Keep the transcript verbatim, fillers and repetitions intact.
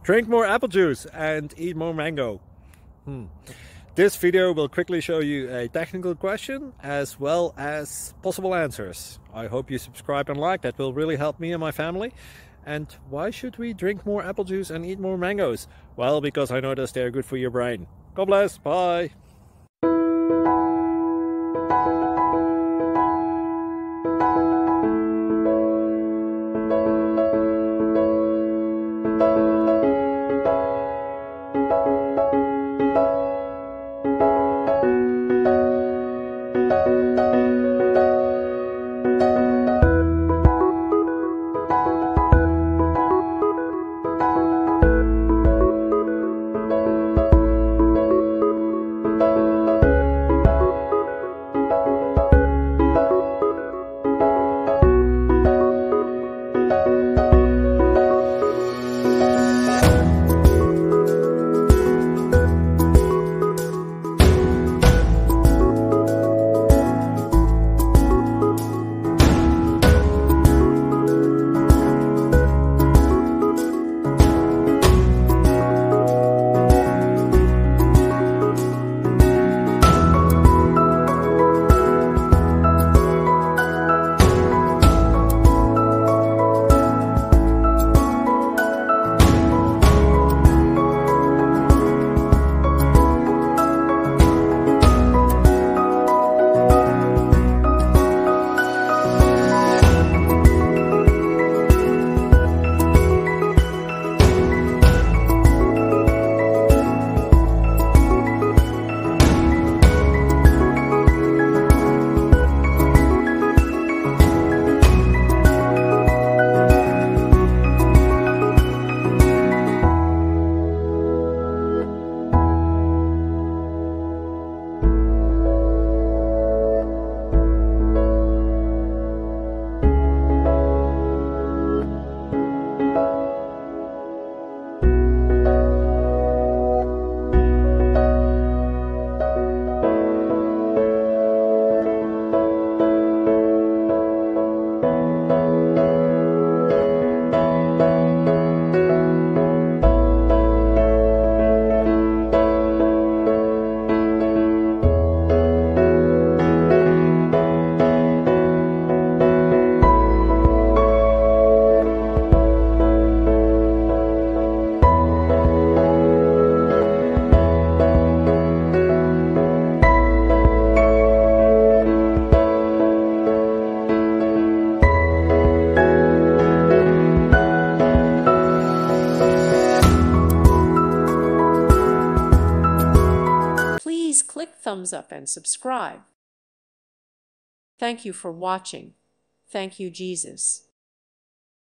Drink more apple juice and eat more mango. Hmm. This video will quickly show you a technical question as well as possible answers. I hope you subscribe and like, that will really help me and my family. And why should we drink more apple juice and eat more mangoes? Well, because I noticed they're good for your brain. God bless, bye! Please click thumbs up and subscribe. Thank you for watching. Thank you, Jesus.